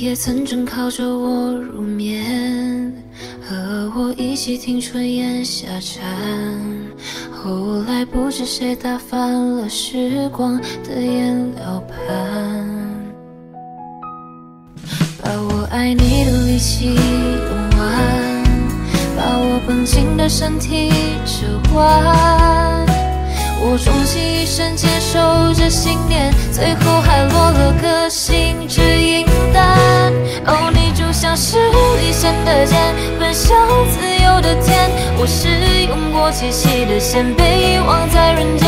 也曾正靠着我入眠，和我一起听春燕下蝉。后来不知谁打翻了时光的颜料盘，把我爱你的力气用完，把我绷紧的身体折弯。我终其一生坚守着信念，最后还落了个心之影单。哦，你就像是离弦的箭，奔向自由的天。我是用过铁器的线，被遗忘在人间。